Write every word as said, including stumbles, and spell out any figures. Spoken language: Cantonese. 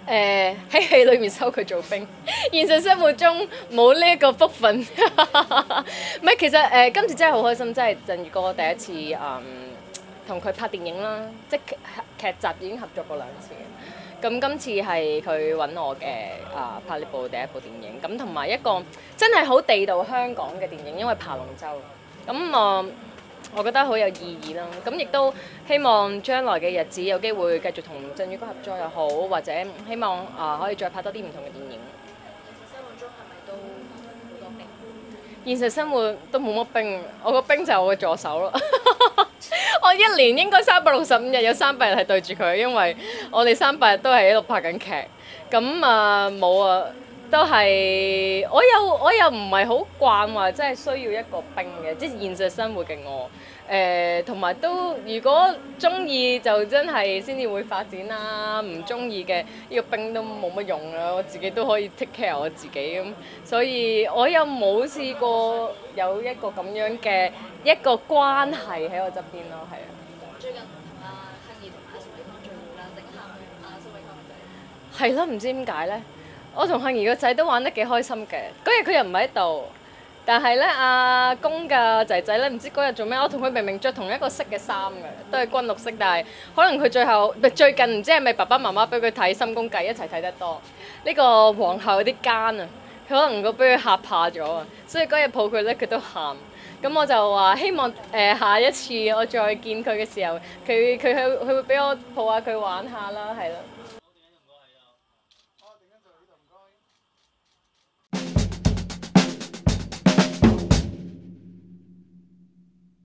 誒喺戲裏面收佢做兵，現實生活中冇呢一個福分。唔係，其實誒、呃、今次真係好開心，真係振宇哥第一次誒同佢拍電影啦，即係劇集已經合作過兩次。咁今次係佢揾我嘅啊、呃、拍呢部第一部電影，咁同埋一個真係好地道香港嘅電影，因為爬龍舟。咁啊、呃，我覺得好有意義啦。咁亦都希望將來嘅日子有機會繼續同振宇哥合作又好，或者希望啊、呃、可以再拍多啲唔同嘅電影。 生活中係咪都好多兵？ 現實生活都冇乜兵，我個兵就係我嘅助手咯。我一年應該三百六十五日有三百日係對住佢，因為我哋三百日都係喺度拍緊劇。咁啊冇啊，都係我又我又唔係好慣話，真係需要一個兵嘅，即係現實生活嘅我。誒同埋都如果中意就真係先至會發展啦，唔中意嘅呢個兵都冇乜用啦，我自己都可以 take care 我自己咁，所以我又冇試過有一個咁樣嘅一個關係喺我側邊咯，係啊。 最近同阿杏兒同阿蘇偉康聚會啦，整喊阿蘇偉康個仔。 係咯，唔知點解咧？我同杏兒個仔都玩得幾開心嘅，嗰日佢又唔喺度。但係咧，阿公嘅仔仔咧，唔知嗰日做咩，我同佢明明着同一個色嘅衫嘅，都係軍綠色，但係可能佢最後最近唔知係咪爸爸媽媽俾佢睇《心公計》一齊睇得多，呢個皇后有啲奸啊，佢可能個俾佢嚇怕咗啊，所以嗰日抱佢咧，佢都喊。咁我就話希望誒、呃、下一次我再見佢嘅時候，佢佢佢佢會俾我抱下佢玩下啦，係咯。